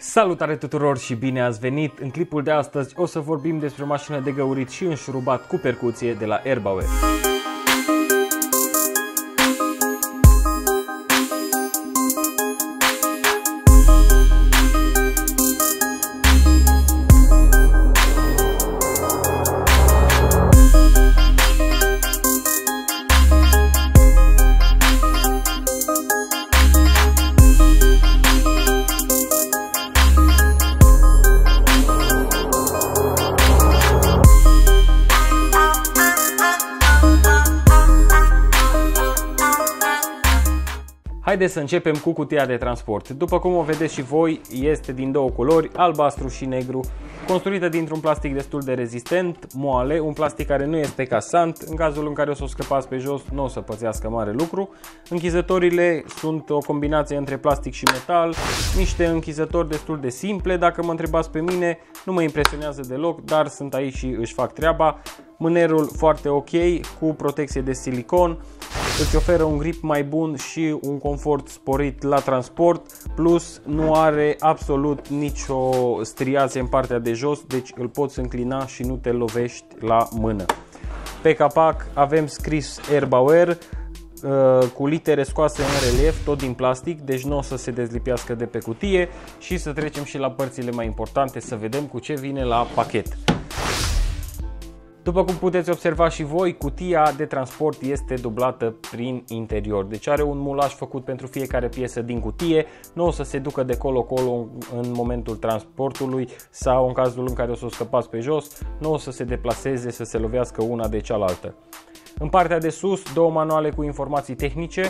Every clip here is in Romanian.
Salutare tuturor și bine ați venit! În clipul de astăzi o să vorbim despre o mașină de găurit și înșurubat cu percuție de la Erbauer. Haideți să începem cu cutia de transport. După cum o vedeți și voi, este din două culori, albastru și negru, construită dintr-un plastic destul de rezistent, moale, un plastic care nu este casant, în cazul în care o să o scăpați pe jos nu o să pățească mare lucru. Închizătorile sunt o combinație între plastic și metal, niște închizători destul de simple, dacă mă întrebați pe mine, nu mă impresionează deloc, dar sunt aici și își fac treaba. Mânerul foarte ok, cu protecție de silicon, îți oferă un grip mai bun și un confort sporit la transport, plus nu are absolut nicio striație în partea de jos, deci îl poți înclina și nu te lovești la mână. Pe capac avem scris Erbauer cu litere scoase în relief, tot din plastic, deci nu o să se dezlipească de pe cutie. Și să trecem și la părțile mai importante, să vedem cu ce vine la pachet. După cum puteți observa și voi, cutia de transport este dublată prin interior. Deci are un mulaj făcut pentru fiecare piesă din cutie, nu o să se ducă de colo-colo în momentul transportului sau în cazul în care o să o scăpați pe jos, nu o să se deplaseze, să se lovească una de cealaltă. În partea de sus, două manuale cu informații tehnice,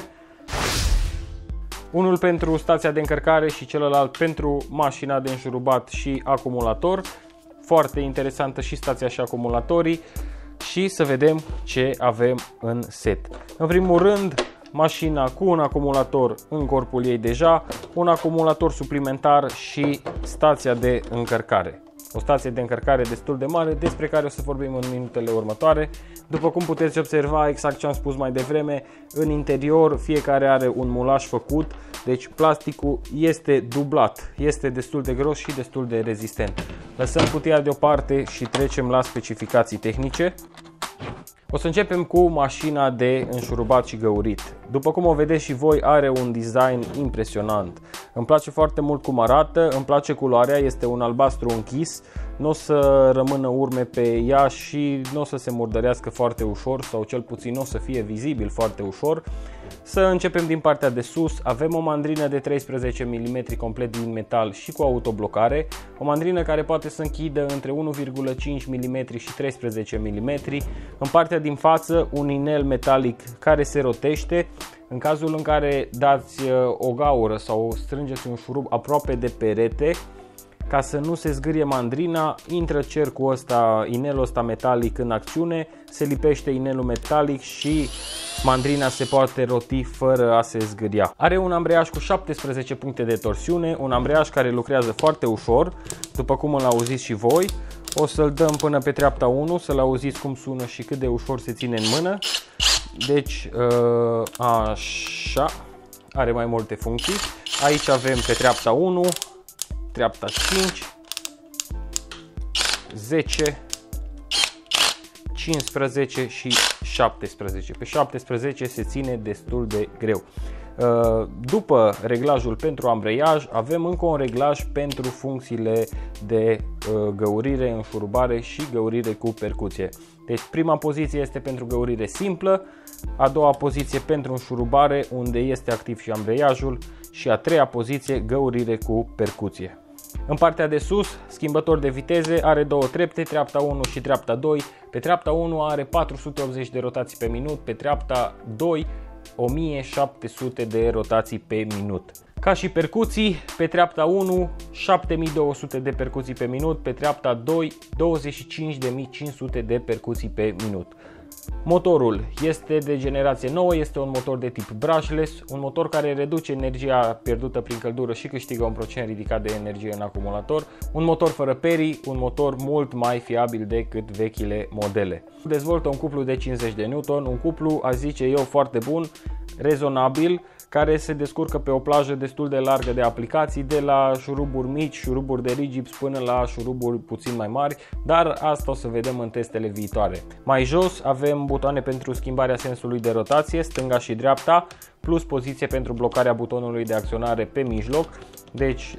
unul pentru stația de încărcare și celălalt pentru mașina de înșurubat și acumulator. Foarte interesantă și stația și acumulatorii. Și să vedem ce avem în set. În primul rând, mașina cu un acumulator în corpul ei deja, un acumulator suplimentar și stația de încărcare. O stație de încărcare destul de mare, despre care o să vorbim în minutele următoare. După cum puteți observa, exact ce am spus mai devreme, în interior fiecare are un mulaj făcut, deci plasticul este dublat, este destul de gros și destul de rezistent. Lăsăm cutia deoparte și trecem la specificații tehnice. O să începem cu mașina de înșurubat și găurit. După cum o vedeți și voi, are un design impresionant. Îmi place foarte mult cum arată, îmi place culoarea, este un albastru închis, nu o să rămână urme pe ea și nu o să se murdărească foarte ușor sau cel puțin nu o să fie vizibil foarte ușor. Să începem din partea de sus. Avem o mandrină de 13 mm complet din metal și cu autoblocare, o mandrină care poate să închidă între 1,5 mm și 13 mm. În partea din față, un inel metalic care se rotește. În cazul în care dați o gaură sau strângeți un șurub aproape de perete, ca să nu se zgârie mandrina, intră cercul ăsta, inelul ăsta metalic în acțiune, se lipește inelul metalic și mandrina se poate roti fără a se zgâria. Are un ambreiaj cu 17 puncte de torsiune, un ambreiaj care lucrează foarte ușor, după cum îl auziți și voi. O să-l dăm până pe treapta 1, să-l auziți cum sună și cât de ușor se ține în mână. Deci, așa, are mai multe funcții. Aici avem pe treapta 1, treapta 5, 10, 15 și 17. Pe 17 se ține destul de greu. După reglajul pentru ambreiaj, avem încă un reglaj pentru funcțiile de găurire, înșurubare și găurire cu percuție. Deci prima poziție este pentru găurire simplă, a doua poziție pentru înșurubare, unde este activ și ambreiajul, și a treia poziție găurire cu percuție. În partea de sus, schimbător de viteze, are două trepte, treapta 1 și treapta 2. Pe treapta 1 are 480 de rotații pe minut, pe treapta 2 1700 de rotații pe minut. Ca și percuții, pe treapta 1 7200 de percuții pe minut, pe treapta 2 25500 de percuții pe minut. Motorul este de generație nouă, este un motor de tip brushless, un motor care reduce energia pierdută prin căldură și câștigă un procent ridicat de energie în acumulator, un motor fără perii, un motor mult mai fiabil decât vechile modele. Dezvoltă un cuplu de 50 de Newton, un cuplu, aș zice eu, foarte bun, rezonabil, care se descurcă pe o plajă destul de largă de aplicații, de la șuruburi mici, șuruburi de rigips până la șuruburi puțin mai mari, dar asta o să vedem în testele viitoare. Mai jos avem butoane pentru schimbarea sensului de rotație, stânga și dreapta, plus poziție pentru blocarea butonului de acționare pe mijloc. Deci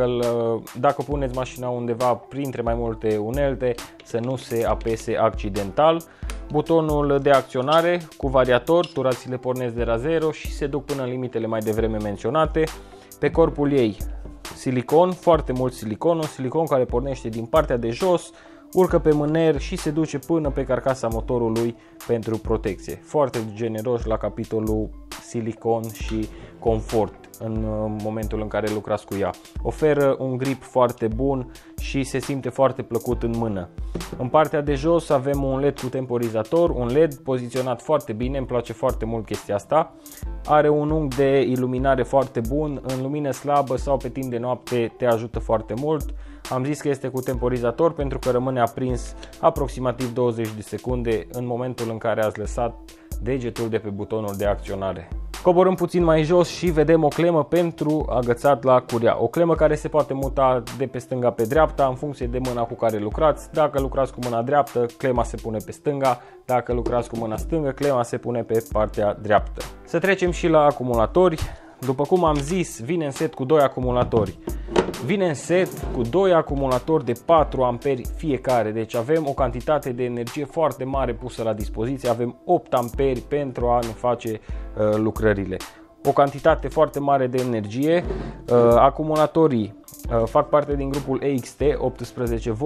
dacă puneți mașina undeva printre mai multe unelte, să nu se apese accidental. Butonul de acționare cu variator, turațiile pornesc de la 0 și se duc până în limitele mai devreme menționate. Pe corpul ei silicon, foarte mult silicon, un silicon care pornește din partea de jos, urcă pe mâner și se duce până pe carcasa motorului pentru protecție. Foarte generos la capitolul silicon și confort în momentul în care lucrați cu ea. Oferă un grip foarte bun și se simte foarte plăcut în mână. În partea de jos avem un LED cu temporizator, un LED poziționat foarte bine, îmi place foarte mult chestia asta. Are un unghi de iluminare foarte bun, în lumină slabă sau pe timp de noapte te ajută foarte mult. Am zis că este cu temporizator pentru că rămâne aprins aproximativ 20 de secunde în momentul în care ați lăsat degetul de pe butonul de acționare. Coborâm puțin mai jos și vedem o clemă pentru agățat la curea. O clemă care se poate muta de pe stânga pe dreapta în funcție de mâna cu care lucrați. Dacă lucrați cu mâna dreaptă, clema se pune pe stânga. Dacă lucrați cu mâna stângă, clema se pune pe partea dreaptă. Să trecem și la acumulatori. După cum am zis, vine în set cu 2 acumulatori. Vine în set cu 2 acumulatori de 4 amperi fiecare, deci avem o cantitate de energie foarte mare pusă la dispoziție, avem 8 amperi pentru a ne face lucrările. O cantitate foarte mare de energie. Acumulatorii fac parte din grupul EXT 18V.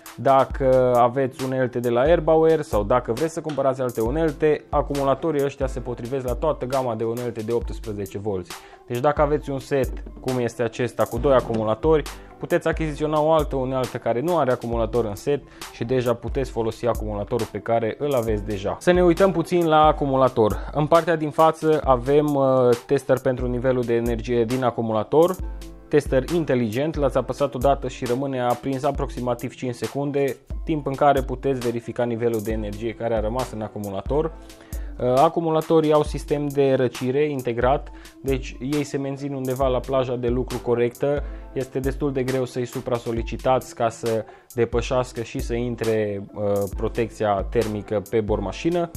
Dacă aveți unelte de la Airbauer sau dacă vreți să cumpărați alte unelte, acumulatorii ăștia se potrivesc la toată gama de unelte de 18V. Deci dacă aveți un set cum este acesta cu 2 acumulatori, puteți achiziționa o altă unealtă care nu are acumulator în set și deja puteți folosi acumulatorul pe care îl aveți deja. Să ne uităm puțin la acumulator. În partea din față avem tester pentru nivelul de energie din acumulator. Tester inteligent, l-ați apăsat odată și rămâne aprins aproximativ 5 secunde, timp în care puteți verifica nivelul de energie care a rămas în acumulator. Acumulatorii au sistem de răcire integrat, deci ei se mențin undeva la plaja de lucru corectă. Este destul de greu să-i supra-solicitați ca să depășească și să intre protecția termică pe bormașină.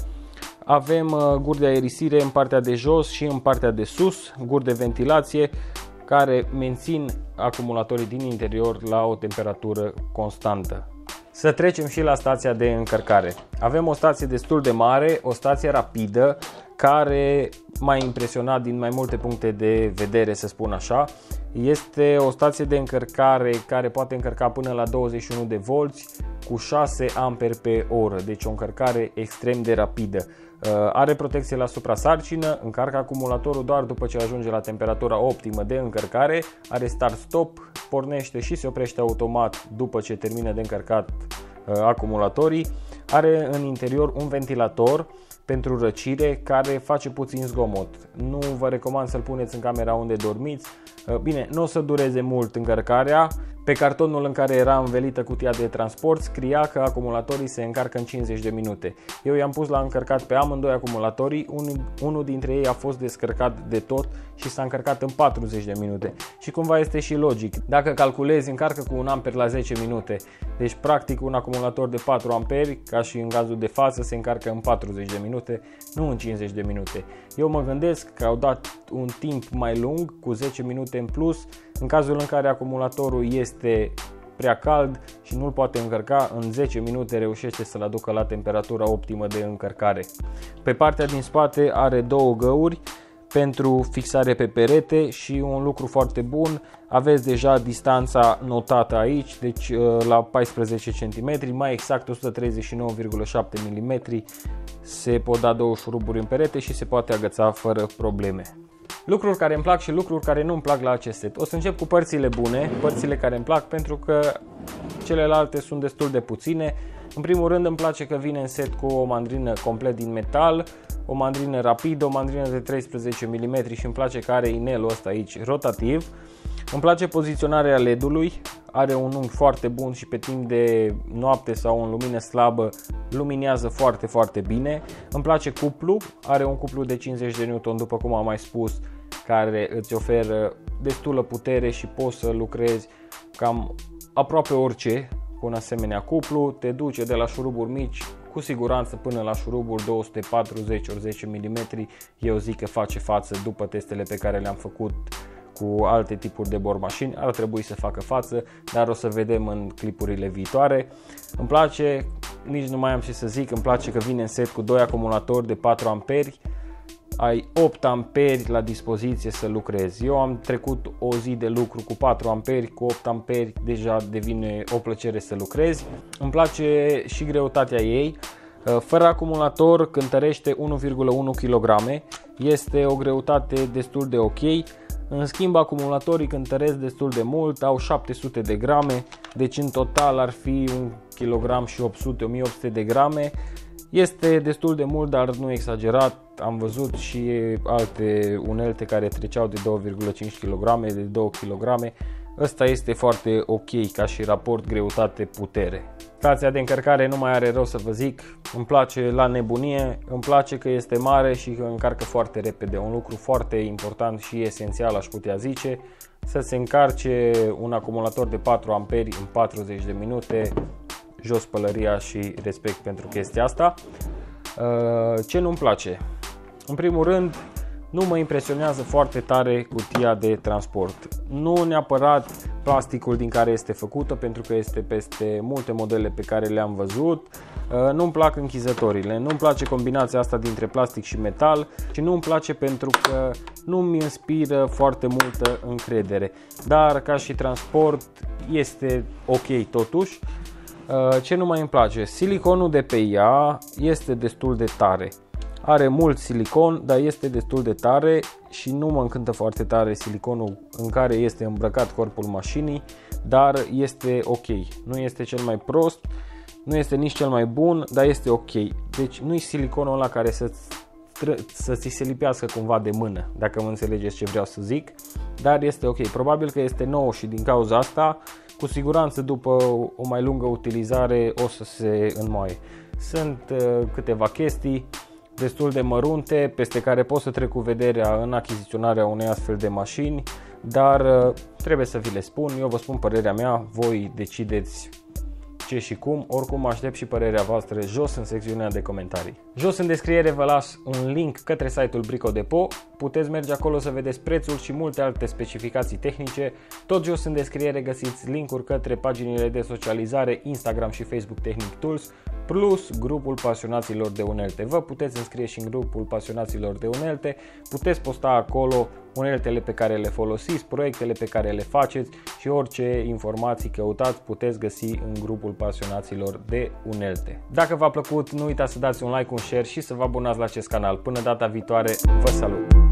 Avem guri de aerisire în partea de jos și în partea de sus, guri de ventilație care mențin acumulatorii din interior la o temperatură constantă. Să trecem și la stația de încărcare. Avem o stație destul de mare, o stație rapidă, care m-a impresionat din mai multe puncte de vedere, să spun așa. Este o stație de încărcare care poate încărca până la 21 de volți cu 6 amperi pe oră, deci o încărcare extrem de rapidă. Are protecție la suprasarcină, încarcă acumulatorul doar după ce ajunge la temperatura optimă de încărcare, are start-stop, pornește și se oprește automat după ce termină de încărcat acumulatorii. Are în interior un ventilator pentru răcire care face puțin zgomot. Nu vă recomand să-l puneți în camera unde dormiți. Bine, nu o să dureze mult încărcarea. Pe cartonul în care era învelită cutia de transport scria că acumulatorii se încarcă în 50 de minute. Eu i-am pus la încărcat pe amândoi acumulatorii, unul dintre ei a fost descărcat de tot și s-a încărcat în 40 de minute. Și cumva este și logic. Dacă calculezi, încarcă cu 1 amper la 10 minute. Deci practic un acumulator de 4 amperi, ca și în cazul de față, se încarcă în 40 de minute, nu în 50 de minute. Eu mă gândesc că au dat un timp mai lung, cu 10 minute în plus, în cazul în care acumulatorul este prea cald și nu-l poate încărca, în 10 minute reușește să-l aducă la temperatura optimă de încărcare. Pe partea din spate are 2 găuri pentru fixare pe perete și un lucru foarte bun, aveți deja distanța notată aici, deci la 14 cm, mai exact 139,7 mm, se pot da 2 șuruburi în perete și se poate agăța fără probleme. Lucruri care îmi plac și lucruri care nu îmi plac la acest set. O să încep cu părțile bune, părțile care îmi plac, pentru că celelalte sunt destul de puține. În primul rând îmi place că vine în set cu o mandrină complet din metal, o mandrină rapidă, o mandrină de 13 mm și îmi place că are inelul ăsta aici rotativ. Îmi place poziționarea LED-ului, are un unghi foarte bun și pe timp de noapte sau în lumină slabă luminează foarte, foarte bine. Îmi place cuplu, are un cuplu de 50 de N, după cum am mai spus, care îți oferă destulă putere și poți să lucrezi cam aproape orice cu un asemenea cuplu. Te duce de la șuruburi mici cu siguranță până la șuruburi 240-10 mm. Eu zic că face față după testele pe care le-am făcut cu alte tipuri de bormașini, ar trebui să facă față, dar o să vedem în clipurile viitoare. Îmi place, nici nu mai am ce să zic, îmi place că vine în set cu 2 acumulatori de 4 amperi. Ai 8 amperi la dispoziție să lucrezi. Eu am trecut o zi de lucru cu 4 amperi, cu 8 amperi deja devine o plăcere să lucrezi. Îmi place și greutatea ei. Fără acumulator cântărește 1,1 kg. Este o greutate destul de ok. În schimb, acumulatorii cântăresc destul de mult, au 700 de grame, deci în total ar fi 1 kg și 800-1800 de grame. Este destul de mult, dar nu exagerat. Am văzut și alte unelte care treceau de 2,5 kg, de 2 kg. Ăsta este foarte ok ca și raport greutate-putere. Stația de încărcare nu mai are rău să vă zic, îmi place la nebunie, îmi place că este mare și că încarcă foarte repede. Un lucru foarte important și esențial, aș putea zice, să se încarce un acumulator de 4 amperi în 40 de minute. Jos pălăria și respect pentru chestia asta. Ce nu-mi place? În primul rând, nu mă impresionează foarte tare cutia de transport. Nu neapărat plasticul din care este făcută, pentru că este peste multe modele pe care le-am văzut. Nu-mi plac închizătorile, nu-mi place combinația asta dintre plastic și metal și nu-mi place pentru că nu-mi inspiră foarte multă încredere. Dar ca și transport este ok totuși. Ce nu mai îmi place? Siliconul de pe ea este destul de tare. Are mult silicon, dar este destul de tare și nu mă încântă foarte tare siliconul în care este îmbrăcat corpul mașinii, dar este ok. Nu este cel mai prost, nu este nici cel mai bun, dar este ok. Deci nu e siliconul ăla care să ți se lipească cumva de mână, dacă mă înțelegeți ce vreau să zic, dar este ok. Probabil că este nou și din cauza asta, cu siguranță după o mai lungă utilizare o să se înmoaie. Sunt câteva chestii destul de mărunte peste care pot să trec cu vederea în achiziționarea unei astfel de mașini, dar trebuie să vi le spun, eu vă spun părerea mea, voi decideți ce și cum. Oricum aștept și părerea voastră jos în secțiunea de comentarii. Jos în descriere vă las un link către site-ul Brico Depot, puteți merge acolo să vedeți prețul și multe alte specificații tehnice. Tot jos în descriere găsiți linkuri către paginile de socializare Instagram și Facebook Technic Tools, plus grupul pasionaților de unelte. Vă puteți înscrie și în grupul pasionaților de unelte, puteți posta acolo uneltele pe care le folosiți, proiectele pe care le faceți și orice informații căutați puteți găsi în grupul pasionaților de unelte. Dacă v-a plăcut, nu uitați să dați un like, un share și să vă abonați la acest canal. Până data viitoare, vă salut!